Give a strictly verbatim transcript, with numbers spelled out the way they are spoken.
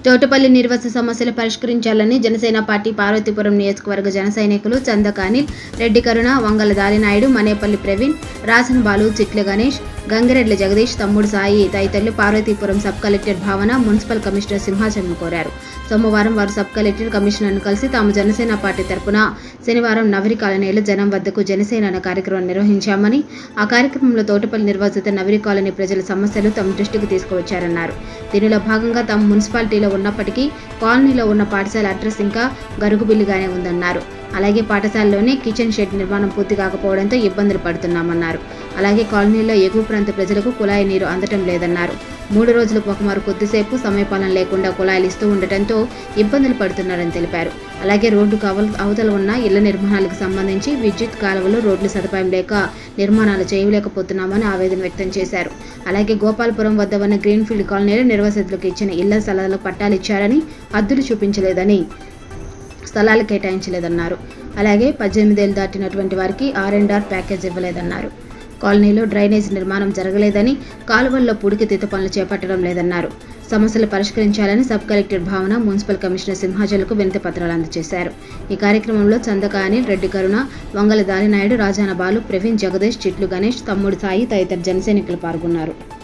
తోటపల్లి నిర్వాసిత సమస్యలు పరిష్కరించాలని జనసేన పార్టీ పార్వతీపురం నియోజకవర్గ జన సైనికులు చందకానిల్, రెడ్డి కరుణ, వంగల దాలినాయుడు, మనేపల్లి ప్రవీణ్, రాసన బాలు, చిట్ల గణేష్, గంగిరెడ్ల జగదీష్, తమ్ముడు సాయి తదితరులు Parvathipuram sub collector Bhavana, municipal commissioner Simhachalam కోరారు. సోమవారం వారు సబ్ కలెక్టర్, కమిషనర్ను కలిసి తాము జనసేన పార్టీ తరపున శనివారం నవరి కాలనీలో జనం వద్దకు జనసేన అనే కార్యక్రమం నిర్వహించామని, ఆ కార్యక్రమంలో తోటపల్లి నిర్వాసిత నవరి కాలనీ ప్రజల సమస్యలు తమ దృష్టికి తీసుకువచ్చారన్నారు. దీనిలో భాగంగా తాము మున్సిపాలిటీలో ఉన్నప్పటికీ కాలనీలో ఉన్న పాఠశాల అడ్రస్ ఇంకా గరుగుబిల్లిగానే ఉందన్నారు. అలాగే పాఠశాలలోనే కిచెన్ షెడ్ నిర్మాణం పూర్తి కాకపోవడంతో ఇబ్బందులు పడుతున్నామన్నారు. అలాగే కాలనీలో ఎగువ ప్రాంత ప్రజలకు కుళాయి నీరు అందటం లేదన్నారు. మూడు రోజులకు ఒకమారు కొద్దిసేపు సమయపాలన లేకుండా కుళాయిలు ఇస్తూ ఉండటంతో ఇబ్బందులు పడుతున్నారని తెలిపారు. అలాగే రోడ్డు కవల అవతల ఉన్న ఇళ్ల నిర్మాణాలకు సంబంధించి విద్యుత్ కాలువలు, రోడ్లు సదుపాయం లేక నిర్మాణాలు చేయలేకపోతున్నామని ఆవేదన వ్యక్తం చేశారు. అలాగే గోపాలపురం వద్ద ఉన్న గ్రీన్ఫీల్డ్ కాలనీలో నిర్వాసితులకు ఇచ్చిన ఇళ్ల స్థలాలకు పట్టాలు ఇచ్చారని, హద్దులు చూపించలేదని, స్థలాలు కేటాయించలేదన్నారు. అలాగే పద్దెనిమిదేళ్లు దాటినటువంటి వారికి ఆర్ అండ్ ఆర్ ప్యాకేజ్ ఇవ్వలేదన్నారు. కాలనీలో డ్రైనేజ్ నిర్మాణం జరగలేదని, కాలువల్లో పూడికతీత పనులు చేపట్టడం లేదన్నారు. సమస్యలు పరిష్కరించాలని sub collector Bhavana, municipal commissioner సింహాచలకు వినతి పత్రాలు అందజేశారు. ఈ కార్యక్రమంలో చందకాని, రెడ్డి కరుణ, వంగల దాలినాయుడు, రాజాన బాలు, ప్రవీణ్, జగదీష్, చిట్లు గణేష్, తమ్ముడు సాయి తదితర జనసైనికులు పాల్గొన్నారు.